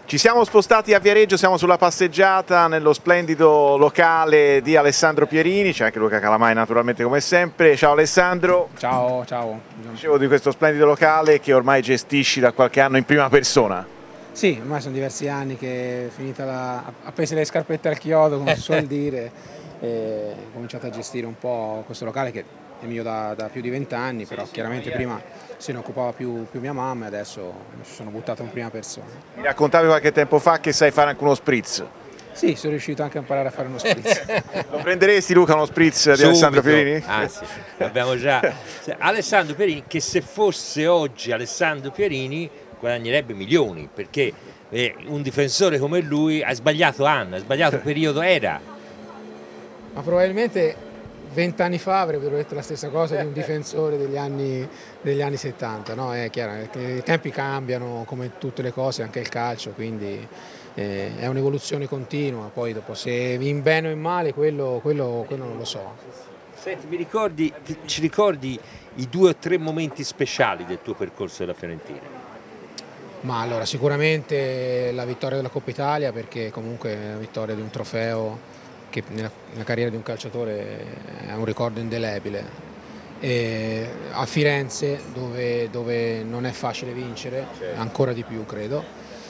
Ci siamo spostati a Viareggio, siamo sulla passeggiata nello splendido locale di Alessandro Pierini, c'è anche Luca Calamai naturalmente come sempre. Ciao Alessandro. Ciao, ciao. Dicevo di questo splendido locale che ormai gestisci da qualche anno in prima persona. Sì, ormai sono diversi anni che finita appese le scarpette al chiodo, come si suol dire, e ho cominciato a gestire un po' questo locale che è mio da più di 20 anni, però chiaramente prima se ne occupava più mia mamma e adesso mi sono buttato in prima persona. Mi raccontavi qualche tempo fa che sai fare anche uno spritz. Sì, sono riuscito anche a imparare a fare uno spritz. Lo prenderesti Luca uno spritz di Alessandro Pierini? Anzi, abbiamo già Alessandro Pierini, che se fosse oggi Alessandro Pierini guadagnerebbe milioni, perché un difensore come lui ha sbagliato anno, ha sbagliato periodo era. Ma probabilmente 20 anni fa avrebbero detto la stessa cosa di un difensore degli anni 70, no? È chiaro che i tempi cambiano come tutte le cose, anche il calcio, quindi è un'evoluzione continua, poi dopo se in bene o in male quello non lo so. Senti, ci ricordi i 2 o 3 momenti speciali del tuo percorso della Fiorentina? Ma allora sicuramente la vittoria della Coppa Italia, perché comunque è la vittoria di un trofeo che nella carriera di un calciatore è un ricordo indelebile. E a Firenze dove non è facile vincere, ancora di più credo.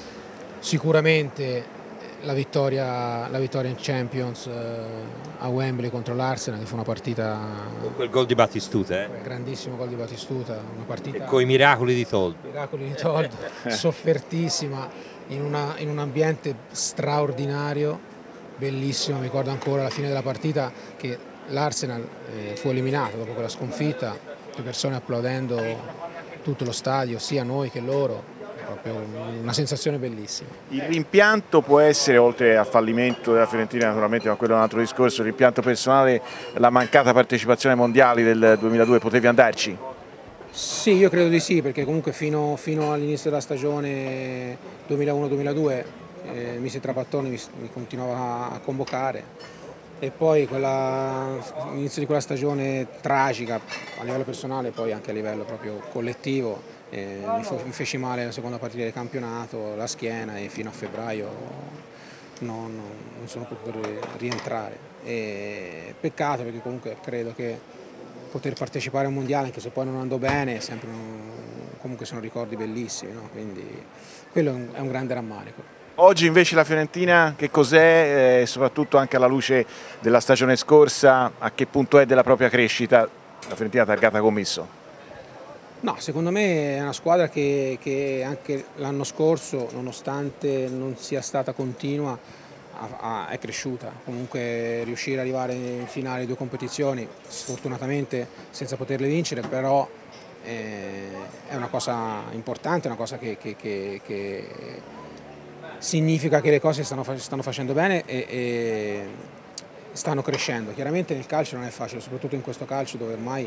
Sicuramente la vittoria in Champions a Wembley contro l'Arsenal, che fu una partita con quel gol di Battistuta, grandissimo gol di Battistuta, una partita e con i miracoli di Toldo, soffertissima in un ambiente straordinario, bellissimo. Mi ricordo ancora alla fine della partita che l'Arsenal fu eliminato dopo quella sconfitta, le persone applaudendo tutto lo stadio, sia noi che loro. Proprio una sensazione bellissima. Il rimpianto può essere, oltre al fallimento della Fiorentina naturalmente, ma quello è un altro discorso, il rimpianto personale, la mancata partecipazione ai mondiali del 2002, potevi andarci? Sì, io credo di sì, perché comunque fino all'inizio della stagione 2001-2002 mister Trapattoni mi continuava a convocare, e poi l'inizio di quella stagione tragica a livello personale, poi anche a livello proprio collettivo, mi feci male la seconda partita del campionato, la schiena, e fino a febbraio non sono potuto rientrare. Peccato, perché comunque credo che poter partecipare a un mondiale, anche se poi non andò bene, comunque sono ricordi bellissimi, no? Quindi quello è un grande rammarico. Oggi invece la Fiorentina che cos'è, soprattutto anche alla luce della stagione scorsa, a che punto è della propria crescita la Fiorentina targata commesso? No, secondo me è una squadra che anche l'anno scorso, nonostante non sia stata continua, è cresciuta. Comunque riuscire ad arrivare in finale di 2 competizioni, sfortunatamente senza poterle vincere, però è una cosa importante, una cosa che significa che le cose stanno facendo bene e stanno crescendo. Chiaramente nel calcio non è facile, soprattutto in questo calcio dove ormai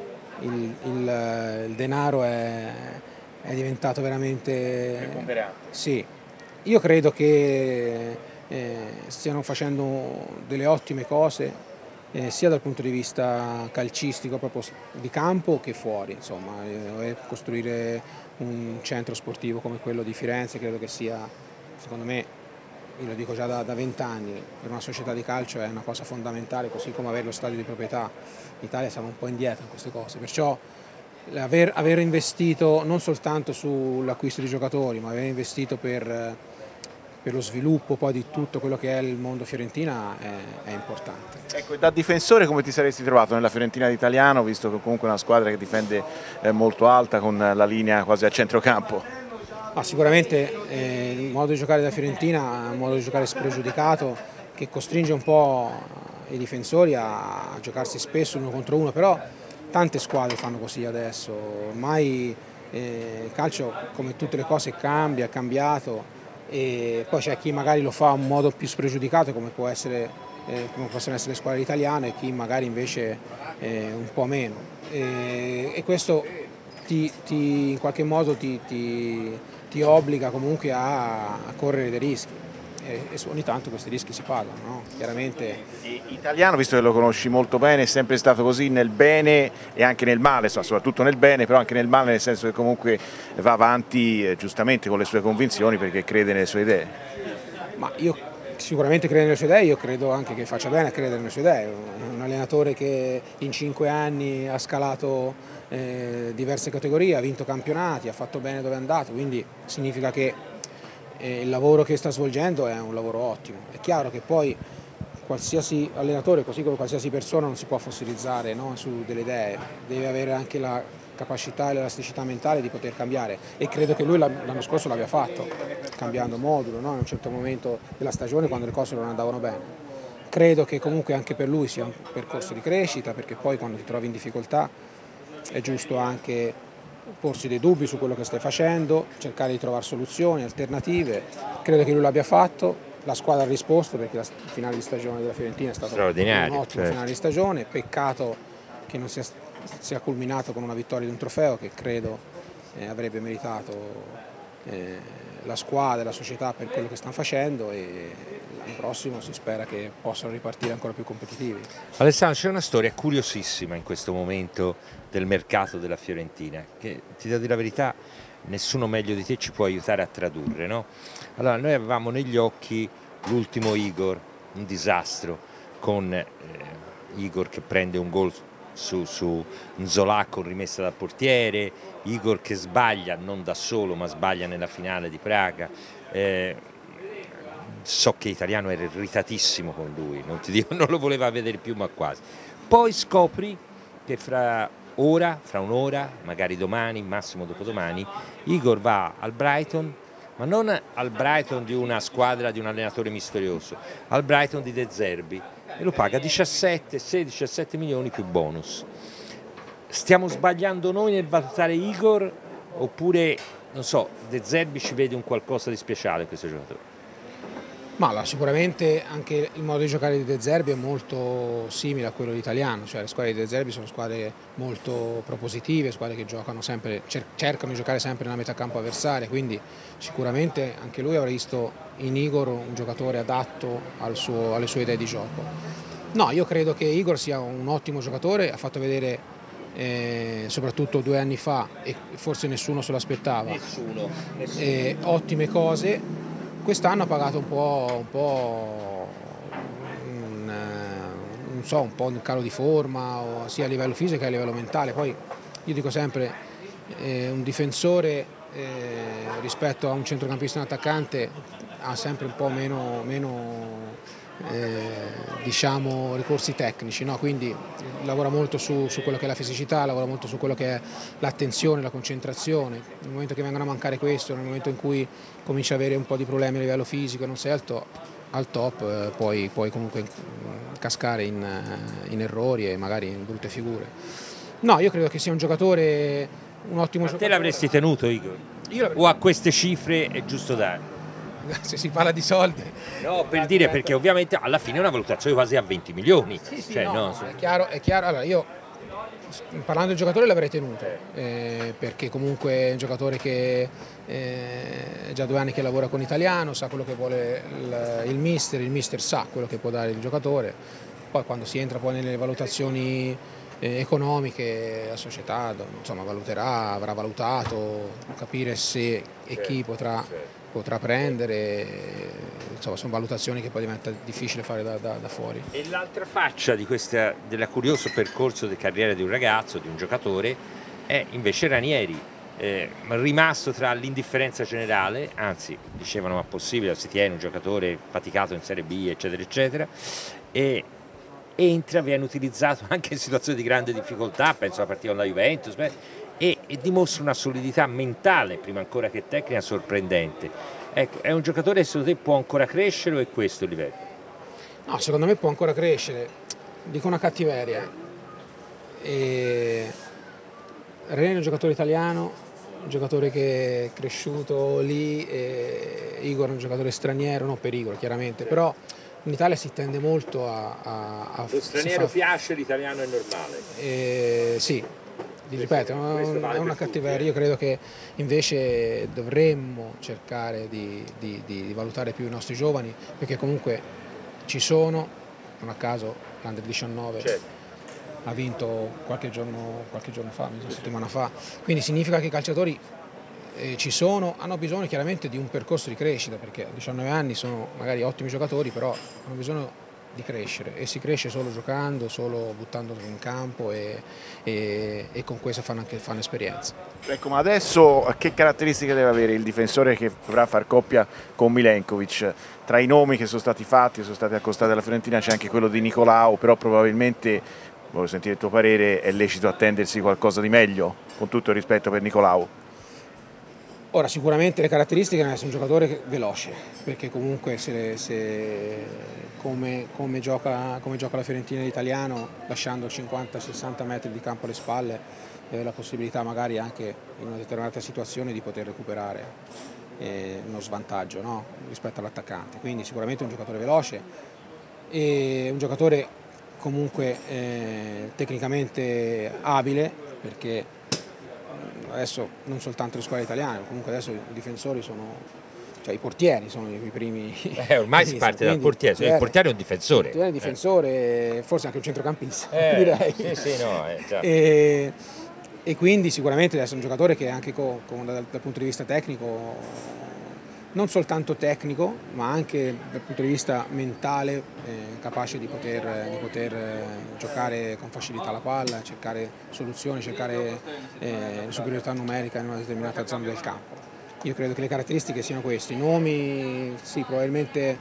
il denaro è diventato veramente... Sì, io credo che stiano facendo delle ottime cose, sia dal punto di vista calcistico, proprio di campo, che fuori. Insomma, costruire un centro sportivo come quello di Firenze credo che sia, secondo me, io lo dico già da 20 anni, per una società di calcio è una cosa fondamentale, così come avere lo stadio di proprietà. In Italia siamo un po' indietro in queste cose, perciò aver investito non soltanto sull'acquisto di giocatori, ma aver investito per lo sviluppo poi di tutto quello che è il mondo Fiorentina è importante. Ecco, da difensore come ti saresti trovato nella Fiorentina d'Italiano, visto che comunque è una squadra che difende molto alta, con la linea quasi a centrocampo? Sicuramente il modo di giocare della Fiorentina è un modo di giocare spregiudicato, che costringe un po' i difensori a giocarsi spesso 1 contro 1, però tante squadre fanno così adesso. Ormai il calcio, come tutte le cose, cambia, è cambiato, e poi c'è chi magari lo fa in un modo più spregiudicato, come possono essere le squadre italiane, e chi magari invece un po' meno. E questo in qualche modo ti obbliga comunque a correre dei rischi. e ogni tanto questi rischi si pagano, no? Chiaramente. Italiano, visto che lo conosci molto bene, è sempre stato così nel bene e anche nel male, soprattutto nel bene, però anche nel male, nel senso che comunque va avanti giustamente con le sue convinzioni perché crede nelle sue idee. Ma io sicuramente credo nelle sue idee, io credo anche che faccia bene a credere nelle sue idee. È un allenatore che in 5 anni ha scalato diverse categorie, ha vinto campionati, ha fatto bene dove è andato, quindi significa che il lavoro che sta svolgendo è un lavoro ottimo. È chiaro che poi qualsiasi allenatore, così come qualsiasi persona, non si può fossilizzare, no, su delle idee, deve avere anche la capacità e l'elasticità mentale di poter cambiare, e credo che lui l'anno scorso l'abbia fatto, cambiando modulo, no, in un certo momento della stagione quando le cose non andavano bene. Credo che comunque anche per lui sia un percorso di crescita, perché poi quando ti trovi in difficoltà è giusto anche porsi dei dubbi su quello che stai facendo, cercare di trovare soluzioni, alternative. Credo che lui l'abbia fatto, la squadra ha risposto, perché il finale di stagione della Fiorentina è stato un ottimo finale di stagione. Peccato che non sia culminato con una vittoria di un trofeo che credo avrebbe meritato la squadra e la società per quello che stanno facendo, e l'anno prossimo si spera che possano ripartire ancora più competitivi. Alessandro, c'è una storia curiosissima in questo momento del mercato della Fiorentina, che ti devo dire la verità, nessuno meglio di te ci può aiutare a tradurre, no? Allora, noi avevamo negli occhi l'ultimo Igor, un disastro, con Igor che prende un gol su Nzola con rimessa dal portiere, Igor che sbaglia, non da solo, ma sbaglia nella finale di Praga. So che Italiano era irritatissimo con lui, non ti dico, non lo voleva vedere più, ma quasi. Poi scopri che fra un'ora, magari domani, massimo dopodomani, Igor va al Brighton, ma non al Brighton di una squadra di un allenatore misterioso, al Brighton di De Zerbi, e lo paga 16-17 milioni più bonus. Stiamo sbagliando noi nel valutare Igor, oppure, non so, De Zerbi ci vede un qualcosa di speciale in questo giocatore? Ma allora, sicuramente anche il modo di giocare di De Zerbi è molto simile a quello italiano, cioè le squadre di De Zerbi sono squadre molto propositive, squadre che giocano sempre, cercano di giocare sempre nella metà campo avversaria, quindi sicuramente anche lui avrà visto in Igor un giocatore adatto alle sue idee di gioco. No, io credo che Igor sia un ottimo giocatore, ha fatto vedere soprattutto 2 anni fa, e forse nessuno se lo aspettava, ottime cose. Quest'anno ha pagato un po' un calo di forma, sia a livello fisico che a livello mentale. Poi io dico sempre, un difensore rispetto a un centrocampista e un attaccante ha sempre un po' meno diciamo ricorsi tecnici, no? Quindi lavora molto su quello che è la fisicità, lavora molto su quello che è l'attenzione, la concentrazione. Nel momento che vengono a mancare questo, nel momento in cui cominci ad avere un po' di problemi a livello fisico e non sei al top, puoi comunque cascare in errori e magari in brutte figure. No, io credo che sia un giocatore, un ottimo giocatore. Te l'avresti tenuto, Igor? O a queste cifre è giusto dare? Se si parla di soldi. No, per dire, perché ovviamente alla fine è una valutazione quasi a 20 milioni. Sì, cioè, no, è chiaro. Allora, io parlando del giocatore l'avrei tenuto, perché comunque è un giocatore che è già 2 anni che lavora con Italiano, sa quello che vuole il mister sa quello che può dare il giocatore. Poi quando si entra poi nelle valutazioni economiche, la società insomma valuterà, avrà valutato, capire se e chi potrà prendere, insomma sono valutazioni che poi diventa difficile fare da fuori. E l'altra faccia del curioso percorso di carriera di un ragazzo, di un giocatore, è invece Ranieri, rimasto tra l'indifferenza generale, anzi dicevano ma possibile, si tiene un giocatore faticato in Serie B eccetera eccetera, e viene utilizzato anche in situazioni di grande difficoltà, penso alla partita con la Juventus, e dimostra una solidità mentale, prima ancora che tecnica, sorprendente. Ecco, è un giocatore che secondo te può ancora crescere o è questo il livello? No, secondo me può ancora crescere, dico una cattiveria. René è un giocatore italiano, un giocatore che è cresciuto lì, Igor è un giocatore straniero, non per Igor chiaramente, però in Italia si tende molto a lo straniero piace, l'italiano è normale. Sì, ripeto, è una cattiveria. Io credo che invece dovremmo cercare di valutare più i nostri giovani, perché comunque ci sono, non a caso l'Under 19 ha vinto qualche giorno fa, una settimana fa, quindi significa che i calciatori ci sono, hanno bisogno chiaramente di un percorso di crescita, perché a 19 anni sono magari ottimi giocatori, però hanno bisogno di crescere, e si cresce solo giocando, solo buttandoli in campo e con questo fanno esperienza. Ecco, ma adesso che caratteristiche deve avere il difensore che dovrà far coppia con Milenkovic? Tra i nomi che sono stati fatti, sono stati accostati alla Fiorentina, c'è anche quello di Nicolau, però probabilmente, voglio sentire il tuo parere, è lecito attendersi qualcosa di meglio, con tutto il rispetto per Nicolau. Ora, sicuramente le caratteristiche è un giocatore veloce, perché comunque come gioca la Fiorentina l'italiano, lasciando 50-60 metri di campo alle spalle, la possibilità magari anche in una determinata situazione di poter recuperare uno svantaggio, no? Rispetto all'attaccante. Quindi sicuramente un giocatore veloce e un giocatore comunque tecnicamente abile, perché adesso non soltanto le squadre italiane, comunque adesso i difensori cioè i portieri sono i primi. Ormai si parte dal portiere, il portiere è un difensore. Il difensore, forse anche un centrocampista, direi. Sì, no, e quindi sicuramente deve essere un giocatore che anche dal punto di vista tecnico, non soltanto tecnico, ma anche dal punto di vista mentale, capace di poter giocare con facilità la palla, cercare soluzioni, cercare superiorità numerica in una determinata zona del campo. Io credo che le caratteristiche siano queste. I nomi, sì, probabilmente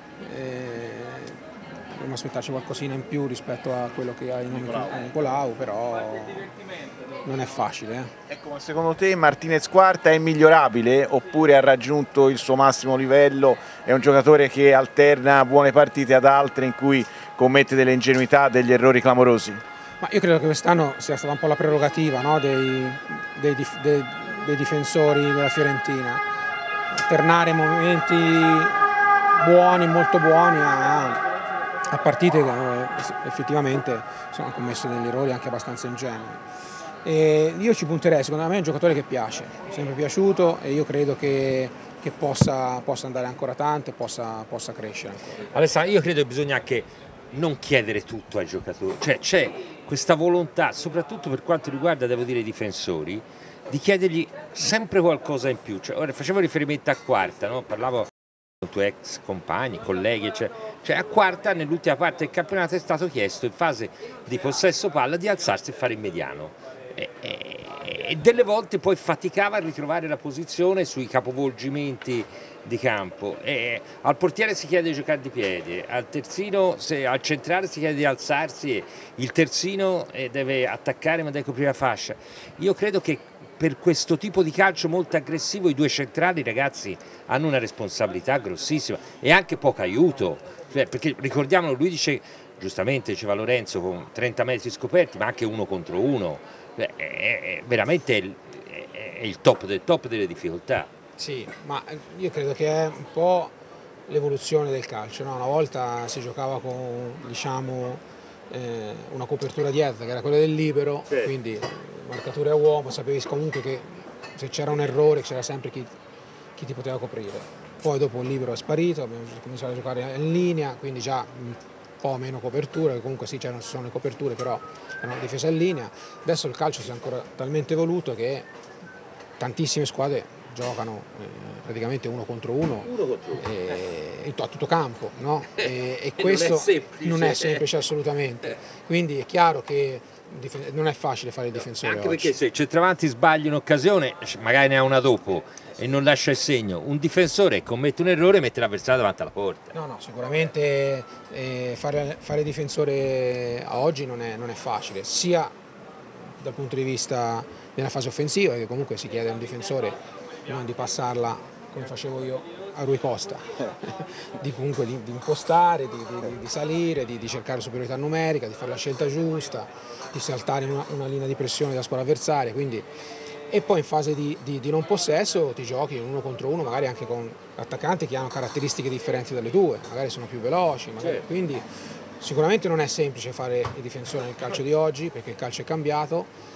dobbiamo aspettarci qualcosina in più rispetto a quello che ha i nomi a Nicolau, però non è facile. Ecco, ma secondo te Martinez Quarta è migliorabile oppure ha raggiunto il suo massimo livello? È un giocatore che alterna buone partite ad altre in cui commette delle ingenuità, degli errori clamorosi? Ma io credo che quest'anno sia stata un po' la prerogativa, no, dei difensori della Fiorentina, alternare momenti buoni, molto buoni a partite che effettivamente hanno commesso degli errori anche abbastanza ingenui. E io ci punterei, secondo me è un giocatore che piace, è sempre piaciuto, e io credo che possa andare ancora tanto e possa crescere ancora. Alessandro, io credo che bisogna anche non chiedere tutto ai giocatori, cioè c'è questa volontà, soprattutto per quanto riguarda, devo dire, i difensori, di chiedergli sempre qualcosa in più. Cioè, ora facevo riferimento a Quarta, no? Parlavo con i tuoi ex compagni, colleghi, eccetera. Cioè a Quarta nell'ultima parte del campionato è stato chiesto in fase di possesso palla di alzarsi e fare il mediano. E delle volte poi faticava a ritrovare la posizione sui capovolgimenti di campo. Al portiere si chiede di giocare di piede, al terzino, al centrale si chiede di alzarsi, e il terzino deve attaccare ma deve coprire la fascia. Io credo che per questo tipo di calcio molto aggressivo i due centrali, ragazzi, hanno una responsabilità grossissima e anche poco aiuto, cioè, perché ricordiamolo, lui dice, giustamente diceva Lorenzo, con 30 metri scoperti, ma anche 1 contro 1, è veramente il top del top delle difficoltà. Sì, ma io credo che è un po' l'evoluzione del calcio, no? Una volta si giocava con, diciamo, una copertura dietro che era quella del libero, sì. Quindi marcatura a uomo, sapevi comunque che se c'era un errore c'era sempre chi ti poteva coprire. Poi dopo il libero è sparito, abbiamo cominciato a giocare in linea, quindi già un po' meno copertura, che comunque sì, ci sono le coperture, però è una difesa in linea. Adesso il calcio si è ancora talmente evoluto che tantissime squadre giocano praticamente 1 contro 1 a tutto campo, no? E questo non è semplice assolutamente, quindi è chiaro che non è facile fare il difensore anche oggi. Perché se il centravanti sbaglia un'occasione, magari ne ha una dopo e non lascia il segno, un difensore commette un errore e mette l'avversario davanti alla porta. No, sicuramente fare difensore a oggi non è facile, sia dal punto di vista della fase offensiva, che comunque si chiede a un difensore non di passarla come facevo io a Rui Costa, di impostare, di salire, di cercare superiorità numerica, di fare la scelta giusta, di saltare una linea di pressione della squadra avversaria, quindi, e poi in fase di non possesso ti giochi 1 contro 1, magari anche con attaccanti che hanno caratteristiche differenti dalle tue, magari sono più veloci, quindi sicuramente non è semplice fare il difensore nel calcio di oggi, perché il calcio è cambiato.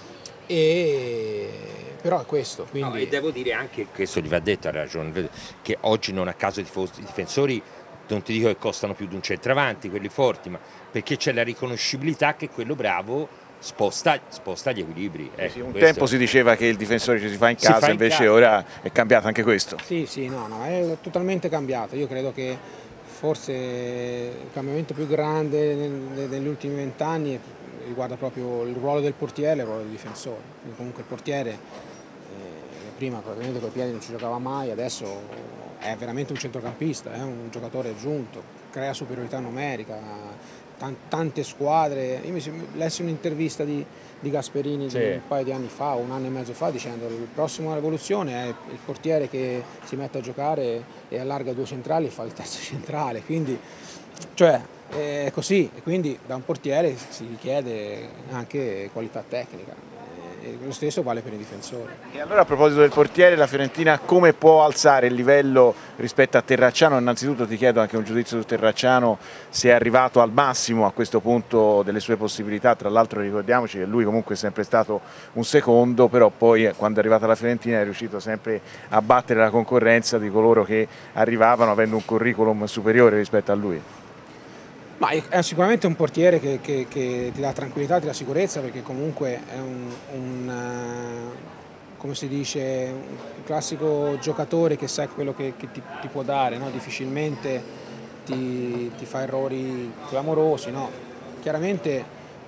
Però è questo. Quindi... No, e devo dire anche, questo gli va detto, ha ragione, che oggi non a caso i difensori, non ti dico che costano più di un centravanti, quelli forti, ma perché c'è la riconoscibilità che quello bravo sposta gli equilibri. Sì, un tempo si diceva che il difensore ci si fa in casa, invece ora è cambiato anche questo. Sì, no, è totalmente cambiato. Io credo che forse il cambiamento più grande negli ultimi 20 anni riguarda proprio il ruolo del portiere e il ruolo del difensore. Quindi comunque il portiere prima probabilmente con i piedi non ci giocava mai, adesso è veramente un centrocampista, è un giocatore aggiunto, crea superiorità numerica, tante squadre. Io lessi un'intervista di Gasperini di un paio di anni fa, un anno e mezzo fa, dicendo che la prossima rivoluzione è il portiere che si mette a giocare e allarga 2 centrali e fa il terzo centrale, quindi cioè è così, e quindi da un portiere si richiede anche qualità tecnica. E lo stesso vale per i difensori. E allora, a proposito del portiere, la Fiorentina come può alzare il livello rispetto a Terracciano? Innanzitutto ti chiedo anche un giudizio su Terracciano, se è arrivato al massimo a questo punto delle sue possibilità. Tra l'altro ricordiamoci che lui comunque è sempre stato un secondo, però poi quando è arrivata alla Fiorentina è riuscito sempre a battere la concorrenza di coloro che arrivavano avendo un curriculum superiore rispetto a lui. Ma è sicuramente un portiere che ti dà tranquillità, ti dà sicurezza, perché comunque è come si dice, un classico giocatore che sa quello che ti può dare, no? Difficilmente ti fa errori clamorosi, no? Chiaramente,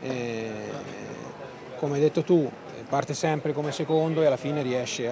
come hai detto tu, parte sempre come secondo e alla fine riesce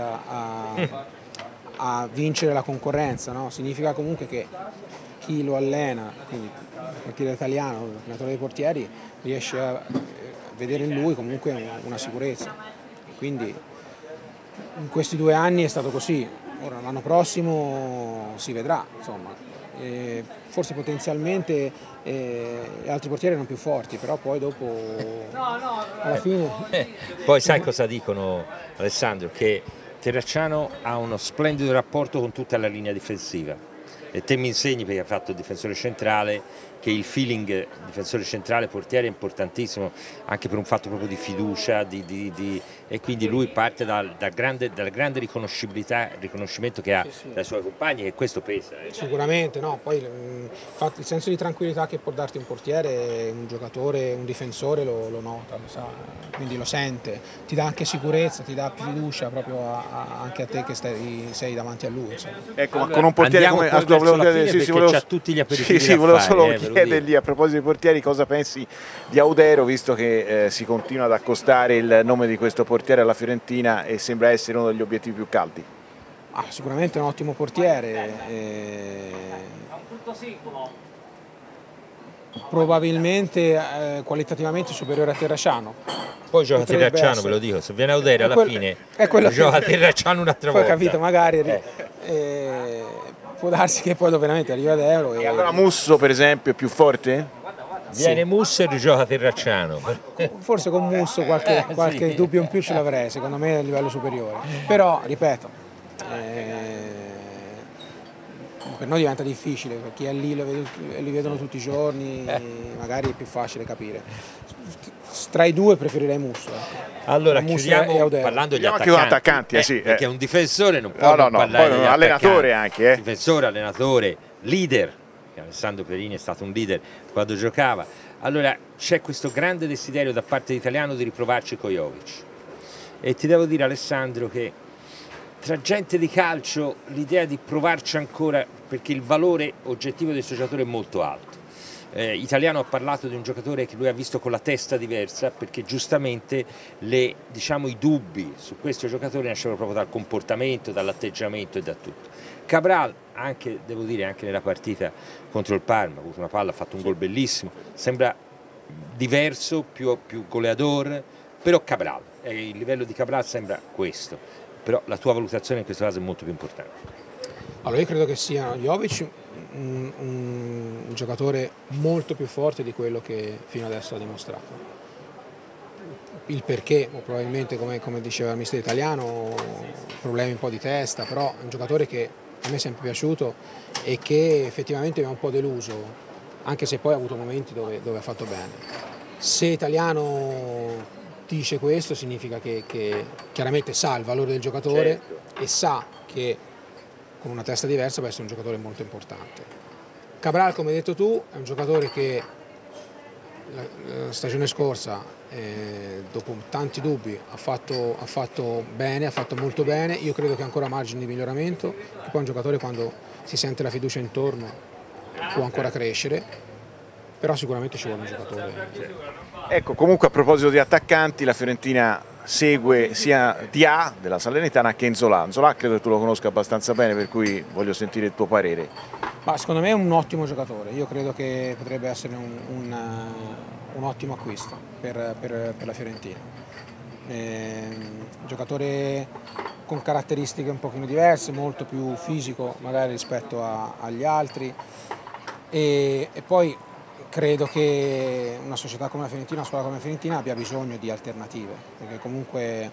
a vincere la concorrenza, no? Significa comunque che chi lo allena, quindi il portiere italiano, l'allenatore dei portieri, riesce a vedere in lui comunque una sicurezza. Quindi in questi 2 anni è stato così. Ora l'anno prossimo si vedrà, insomma. Forse potenzialmente altri portieri erano più forti, però poi dopo alla fine... Poi sai cosa dicono, Alessandro? Che Terracciano ha uno splendido rapporto con tutta la linea difensiva. E te mi insegni, perché ha fatto il difensore centrale, che il feeling difensore centrale portiere è importantissimo anche per un fatto proprio di fiducia, e quindi lui parte dalla grande riconoscimento che ha dai suoi compagni, e questo pesa. Sicuramente, no? Poi il senso di tranquillità che può darti un portiere, un giocatore, un difensore lo nota, lo sa, quindi lo sente, ti dà anche sicurezza, ti dà fiducia proprio anche a te che sei davanti a lui. Insomma. Ecco, ma con un portiere come... c'ha tutti gli aperitivi da volevo fare, solo chiedergli, a proposito dei portieri, cosa pensi di Audero, visto che si continua ad accostare il nome di questo portiere alla Fiorentina e sembra essere uno degli obiettivi più caldi. Sicuramente è un ottimo portiere, probabilmente qualitativamente superiore a Terracciano. Poi gioca Terracciano, ve lo dico, se viene Audero alla fine gioca Terracciano un'altra volta. Poi capito, magari può darsi che poi veramente arriva ad Euro. E allora Musso per esempio è più forte? Viene Musso e rigioca Terracciano. Forse con Musso qualche dubbio in più ce l'avrei, secondo me a livello superiore. Però, ripeto, per noi diventa difficile, per chi è lì li vedono tutti i giorni, magari è più facile capire. Tra i due preferirei Musso. Allora chiudiamo parlando degli attaccanti, sì, perché un difensore non può non parlare degli allenatore anche. Difensore, allenatore, leader. Alessandro Perini è stato un leader quando giocava. Allora c'è questo grande desiderio da parte dell'italiano di riprovarci con Jovic, e ti devo dire, Alessandro, che tra gente di calcio l'idea di provarci ancora, perché il valore oggettivo del suo giocatore è molto alto. Italiano ha parlato di un giocatore che lui ha visto con la testa diversa, perché giustamente i dubbi su questo giocatore nascevano proprio dal comportamento, dall'atteggiamento e da tutto. Cabral, devo dire, anche nella partita contro il Parma, ha avuto una palla, ha fatto un gol bellissimo, sembra diverso, più goleador, però Cabral, il livello di Cabral sembra questo, però la tua valutazione in questo caso è molto più importante. Allora io credo che sia Jovic un giocatore molto più forte di quello che fino adesso ha dimostrato. Il perché, probabilmente come diceva il mister italiano, problemi un po' di testa, però è un giocatore che a me è sempre piaciuto e che effettivamente mi ha un po' deluso, anche se poi ha avuto momenti dove ha fatto bene. Se Italiano dice questo significa che chiaramente sa il valore del giocatore, certo, e sa che con una testa diversa può essere un giocatore molto importante. Cabral, come hai detto tu, è un giocatore che la stagione scorsa, dopo tanti dubbi, ha fatto bene, ha fatto molto bene. Io credo che ha ancora margini di miglioramento, che poi un giocatore, quando si sente la fiducia intorno, può ancora crescere, però sicuramente ci vuole un giocatore. Ecco, comunque, a proposito di attaccanti, la Fiorentina segue sia Dia della Salernitana che Nzola. Nzola credo che tu lo conosca abbastanza bene, per cui voglio sentire il tuo parere. Ma secondo me è un ottimo giocatore, io credo che potrebbe essere un ottimo acquisto per la Fiorentina. Un giocatore con caratteristiche un pochino diverse, molto più fisico magari rispetto agli altri, e poi credo che una società come la Fiorentina, una squadra come la Fiorentina abbia bisogno di alternative, perché comunque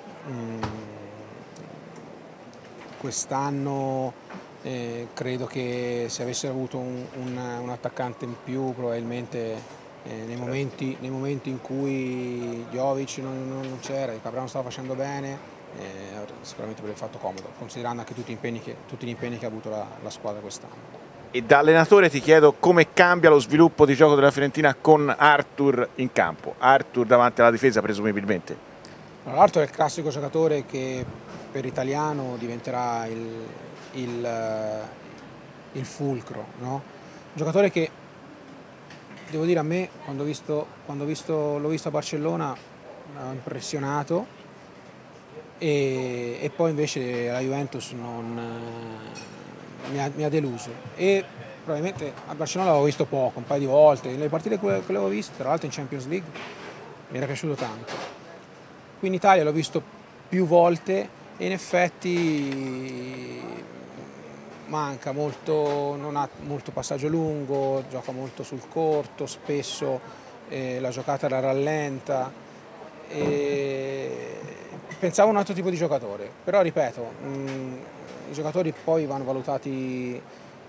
quest'anno credo che se avessero avuto un attaccante in più, probabilmente nei momenti in cui Jovic non c'era, Cabral non stava facendo bene, sicuramente avrebbe fatto comodo, considerando anche tutti gli impegni che ha avuto la squadra quest'anno. E da allenatore ti chiedo come cambia lo sviluppo di gioco della Fiorentina con Arthur in campo, Arthur davanti alla difesa presumibilmente. Allora, Arthur è il classico giocatore che per italiano diventerà il fulcro, no? Un giocatore che, devo dire, a me quando l'ho visto a Barcellona mi ha impressionato, e poi invece la Juventus mi ha deluso, e probabilmente a Barcellona l'avevo visto poco, un paio di volte, le partite che l'avevo visto, tra l'altro in Champions League, mi era piaciuto tanto. Qui in Italia l'ho visto più volte e in effetti manca molto, non ha molto passaggio lungo, gioca molto sul corto, spesso la giocata la rallenta. Pensavo un altro tipo di giocatore, però ripeto, i giocatori poi vanno valutati,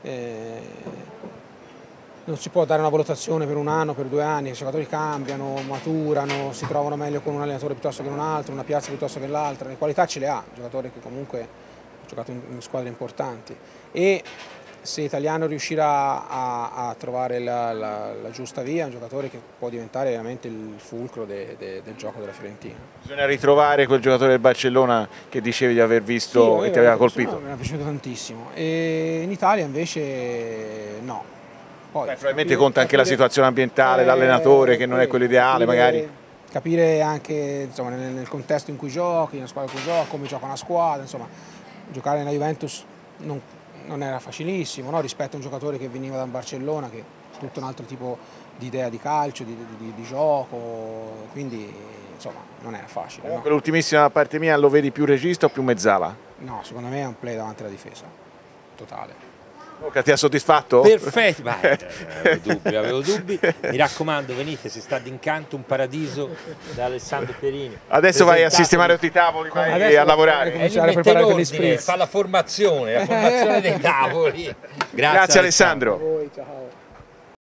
non si può dare una valutazione per un anno, per 2 anni, i giocatori cambiano, maturano, si trovano meglio con un allenatore piuttosto che un altro, una piazza piuttosto che l'altra, le qualità ce le ha, giocatori che comunque ha giocato in squadre importanti, e se Italiano riuscirà a trovare la giusta via, è un giocatore che può diventare veramente il fulcro del gioco della Fiorentina. Bisogna ritrovare quel giocatore del Barcellona che dicevi di aver visto, sì, e ti aveva colpito. Mi era piaciuto tantissimo, e in Italia invece no. Poi, probabilmente conta anche la situazione ambientale, l'allenatore che non è quello ideale magari. Capire anche, insomma, nel contesto in cui giochi, nella squadra in cui giochi, come gioca una squadra, insomma, giocare nella Juventus non era facilissimo, no? Rispetto a un giocatore che veniva da Barcellona, che ha tutto un altro tipo di idea di calcio, di gioco, quindi insomma non era facile. No? L'ultimissima da parte mia, lo vedi più regista o più mezzala? No, secondo me è un play davanti alla difesa, totale. Luca, ti ha soddisfatto? Perfetto, ma avevo dubbi. Mi raccomando, venite, si sta d'incanto un paradiso da Alessandro Pierini. Adesso vai a sistemare tutti i tavoli, vai a lavorare. Cominciare a preparare per gli spritz. Fa la formazione dei tavoli. Grazie Alessandro. A voi, ciao.